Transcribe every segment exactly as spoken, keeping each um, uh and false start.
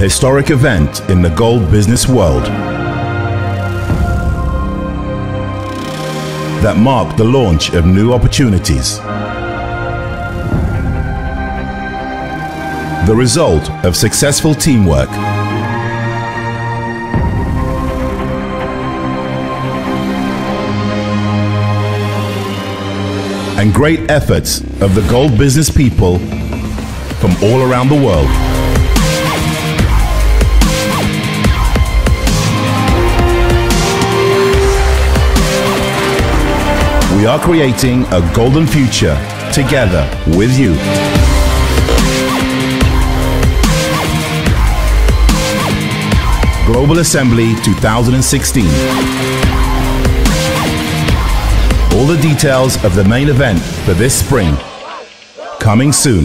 historic event in the gold business world that marked the launch of new opportunities. The result of successful teamwork and great efforts of the gold business people from all around the world. We are creating a golden future together with you. Global Assembly two thousand sixteen. All the details of the main event for this spring coming soon.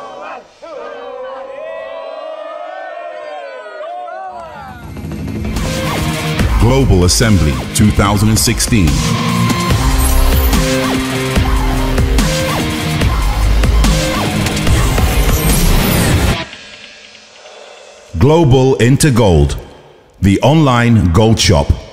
Global Assembly two thousand sixteen. Global InterGold, the online gold shop.